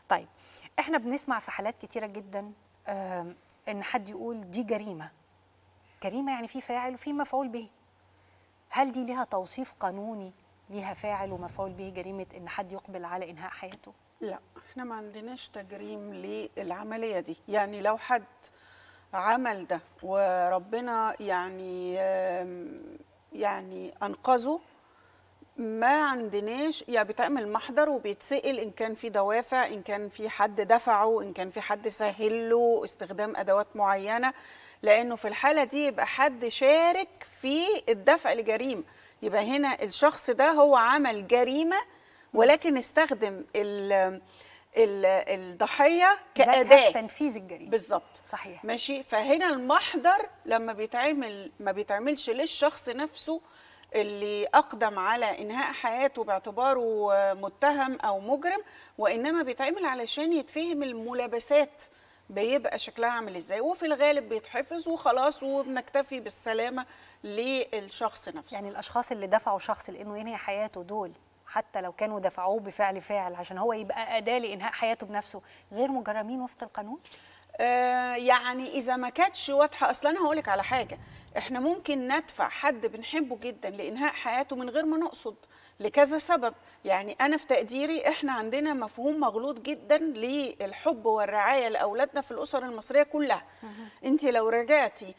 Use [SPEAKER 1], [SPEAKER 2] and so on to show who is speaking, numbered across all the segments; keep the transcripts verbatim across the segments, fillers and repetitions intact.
[SPEAKER 1] طيب احنا بنسمع في حالات كتيره جدا ان حد يقول دي جريمه. جريمه يعني في فاعل وفي مفعول به. هل دي ليها توصيف قانوني، ليها فاعل ومفعول به جريمه ان حد يقبل على انهاء حياته؟
[SPEAKER 2] لا، احنا ما عندناش تجريم للعمليه دي. يعني لو حد عمل ده وربنا يعني يعني انقذه، ما عندناش، يعني بيتعمل محضر وبيتسأل ان كان في دوافع، ان كان في حد دفعه، ان كان في حد سهل له استخدام ادوات معينه، لانه في الحاله دي يبقى حد شارك في الدفع لجريمه. يبقى هنا الشخص ده هو عمل جريمه ولكن استخدم ال الضحيه كأداة
[SPEAKER 1] في تنفيذ الجريمه.
[SPEAKER 2] بالظبط،
[SPEAKER 1] صحيح.
[SPEAKER 2] ماشي. فهنا المحضر لما بيتعمل ما بيتعملش للشخص نفسه اللي أقدم على إنهاء حياته باعتباره متهم أو مجرم، وإنما بيتعمل علشان يتفهم الملابسات بيبقى شكلها عامل إزاي، وفي الغالب بيتحفظ وخلاص وبنكتفي بالسلامة للشخص نفسه.
[SPEAKER 1] يعني الأشخاص اللي دفعوا شخص لأنه ينهي حياته دول، حتى لو كانوا دفعوه بفعل فاعل عشان هو يبقى أداة لإنهاء حياته بنفسه، غير مجرمين وفق القانون؟
[SPEAKER 2] آه يعني إذا ما كانتش واضحة. أصلا أنا هقولك على حاجة، إحنا ممكن ندفع حد بنحبه جدا لإنهاء حياته من غير ما نقصد لكذا سبب. يعني أنا في تقديري إحنا عندنا مفهوم مغلوط جدا للحب والرعاية لأولادنا في الأسر المصرية كلها. أنت لو رجعتي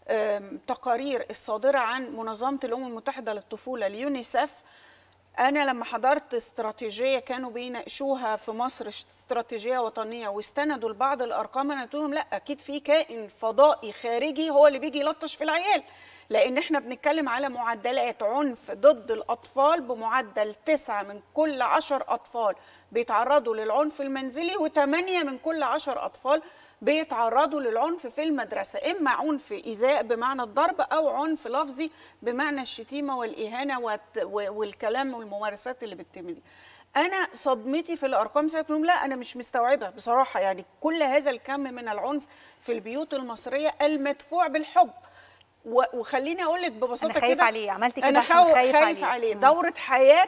[SPEAKER 2] تقارير الصادرة عن منظمة الأمم المتحدة للطفولة اليونيسف، أنا لما حضرت استراتيجية كانوا بيناقشوها في مصر، استراتيجية وطنية، واستندوا لبعض الأرقام، أنا قلت لهم لا، أكيد في كائن فضائي خارجي هو اللي بيجي يلطش في العيال، لأن إحنا بنتكلم على معدلات عنف ضد الأطفال بمعدل تسعة من كل عشر أطفال بيتعرضوا للعنف المنزلي، وثمانية من كل عشر أطفال بيتعرضوا للعنف في المدرسة، إما عنف إيذاء بمعنى الضرب أو عنف لفظي بمعنى الشتيمة والإهانة والكلام والممارسات اللي بتتم دي. أنا صدمتي في الأرقام ساعتها، لا أنا مش مستوعبة بصراحة. يعني كل هذا الكم من العنف في البيوت المصرية المدفوع بالحب. وخليني أقول لك ببساطة كده،
[SPEAKER 1] أنا خايف عليه، عملت كده
[SPEAKER 2] أنا
[SPEAKER 1] عشان خايف,
[SPEAKER 2] خايف عليه, عليه. دورة حياة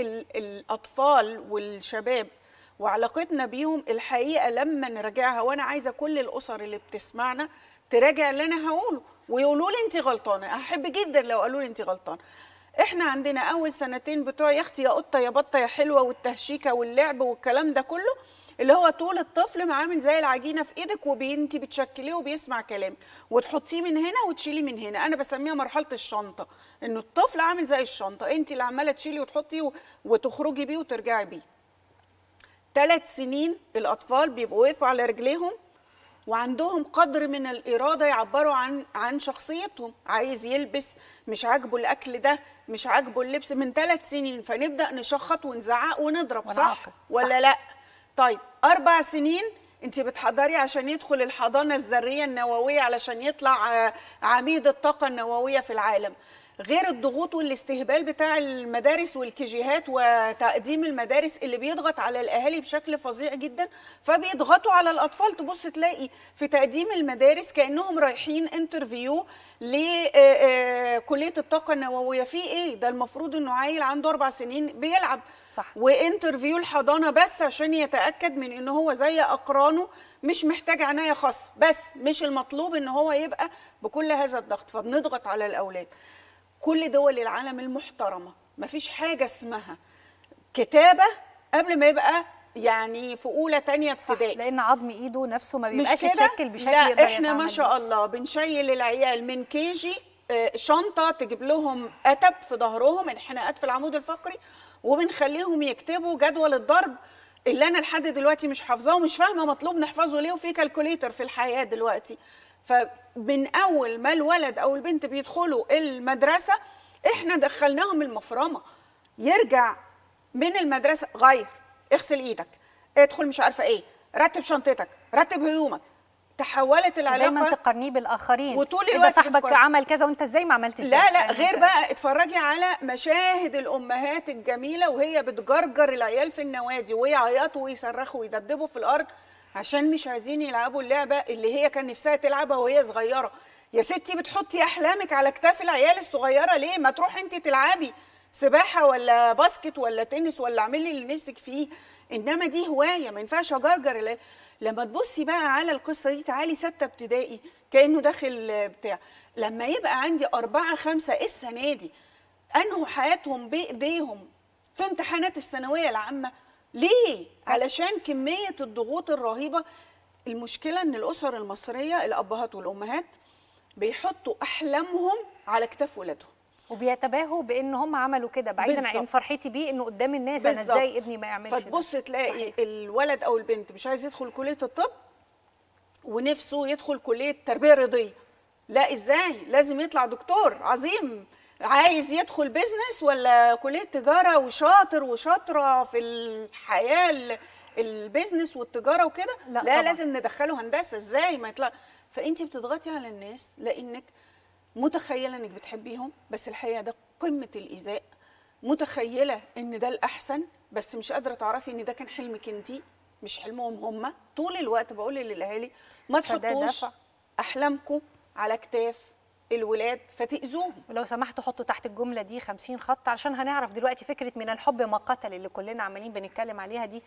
[SPEAKER 2] الأطفال والشباب وعلاقتنا بيهم الحقيقه لما نراجعها، وانا عايزه كل الاسر اللي بتسمعنا تراجع اللي انا هقوله ويقولوا لي انت غلطانه. احب جدا لو قالوا لي انت غلطانه. احنا عندنا اول سنتين بتوع يا اختي يا قطه يا بطه يا حلوه والتهشيكه واللعب والكلام ده كله، اللي هو طول الطفل عامل زي العجينه في ايدك وانت بتشكليه وبيسمع كلام وتحطيه من هنا وتشيليه من هنا. انا بسميها مرحله الشنطه، انه الطفل عامل زي الشنطه، انت اللي عماله تشيلي وتحطي وتخرجي بيه وترجعي بيه. ثلاث سنين الأطفال بيبقوا وقفوا على رجليهم وعندهم قدر من الإرادة يعبروا عن عن شخصيتهم. عايز يلبس، مش عاجبه الأكل ده، مش عاجبه اللبس، من ثلاث سنين فنبدأ نشخط ونزعق ونضرب، صح ولا لا؟ طيب أربع سنين أنت بتحضري عشان يدخل الحضانة الذرية النووية علشان يطلع عميد الطاقة النووية في العالم، غير الضغوط والاستهبال بتاع المدارس والكيجيهات وتقديم المدارس اللي بيضغط على الأهالي بشكل فظيع جدا، فبيضغطوا على الأطفال. تبص تلاقي في تقديم المدارس كأنهم رايحين انترفيو لكلية الطاقة النووية. في إيه؟ ده المفروض إنه عيل عنده أربع سنين بيلعب،
[SPEAKER 1] صح.
[SPEAKER 2] وانترفيو الحضانة بس عشان يتأكد من إنه هو زي أقرانه، مش محتاج عناية خاصة، بس مش المطلوب إن هو يبقى بكل هذا الضغط، فبنضغط على الأولاد. كل دول العالم المحترمة مفيش حاجة اسمها كتابة قبل ما يبقى يعني في أولى تانية ابتدائي،
[SPEAKER 1] لأن عظم إيده نفسه ما بيبقاش يتشكل بشكل
[SPEAKER 2] لا
[SPEAKER 1] يقدر
[SPEAKER 2] إحنا ما شاء الله بنشيل العيال من كيجي شنطة تجيب لهم أتب في ظهرهم، انحناءات في العمود الفقري، وبنخليهم يكتبوا جدول الضرب اللي أنا لحد دلوقتي مش حافظاه ومش فاهمة مطلوب نحفظه ليه، وفي كالكوليتر في الحياة دلوقتي. فمن أول ما الولد أو البنت بيدخلوا المدرسة إحنا دخلناهم المفرمة. يرجع من المدرسة غير، اغسل إيدك، ادخل مش عارفة إيه، رتب شنطتك، رتب هدومك. تحولت العلاقة
[SPEAKER 1] دايما تقارنيه بالآخرين،
[SPEAKER 2] وطول الوقت
[SPEAKER 1] صاحبك عمل كذا وأنت إزاي ما عملتش ده؟
[SPEAKER 2] لا لا غير بقى اتفرجي على مشاهد الأمهات الجميلة وهي بتجرجر العيال في النوادي ويعيطوا ويصرخوا ويدبدبوا في الأرض عشان مش عايزين يلعبوا اللعبة اللي هي كان نفسها تلعبها وهي صغيرة. يا ستي بتحطي أحلامك على كتاف العيال الصغيرة ليه؟ ما تروحي انت تلعبي سباحة ولا باسكت ولا تنس ولا اعملي اللي نفسك فيه. انما دي هوايه ما ينفعش اجرجر ال- لما تبصي بقى على القصه دي، تعالي سته ابتدائي كانه داخل بتاع، لما يبقى عندي اربعه خمسه السنه دي انهوا حياتهم بايديهم في امتحانات الثانويه العامه، ليه؟ علشان كميه الضغوط الرهيبه. المشكله ان الاسر المصريه الابهات والامهات بيحطوا احلامهم على كتاف ولادهم،
[SPEAKER 1] وبيتباهوا بان هم عملوا كده بعيدا عن
[SPEAKER 2] بالظبط.
[SPEAKER 1] فرحتي بيه انه قدام الناس انا
[SPEAKER 2] بالظبط.
[SPEAKER 1] ازاي ابني ما يعملش ده.
[SPEAKER 2] فتبص تلاقي
[SPEAKER 1] صحيح.
[SPEAKER 2] الولد او البنت مش عايز يدخل كليه الطب ونفسه يدخل كليه تربيه رياضيه، لا ازاي؟ لازم يطلع دكتور عظيم. عايز يدخل بيزنس ولا كليه تجاره وشاطر وشاطره في الحياه ال- البيزنس والتجاره وكده،
[SPEAKER 1] لا
[SPEAKER 2] لا,
[SPEAKER 1] طبعاً.
[SPEAKER 2] لازم ندخله هندسه، ازاي ما يطلع؟ فانت بتضغطي على الناس لانك متخيله انك بتحبيهم، بس الحقيقه ده قمه الايذاء. متخيله ان ده الاحسن، بس مش قادره تعرفي ان ده كان حلمك انت مش حلمهم هم. طول الوقت بقول للاهالي ما
[SPEAKER 1] فده
[SPEAKER 2] تحطوش
[SPEAKER 1] دفع.
[SPEAKER 2] احلامكم على كتاف الولاد فتاذوهم.
[SPEAKER 1] ولو سمحتوا حطوا تحت الجمله دي خمسين خط علشان هنعرف دلوقتي فكره من الحب ما قتل اللي كلنا عمالين بنتكلم عليها دي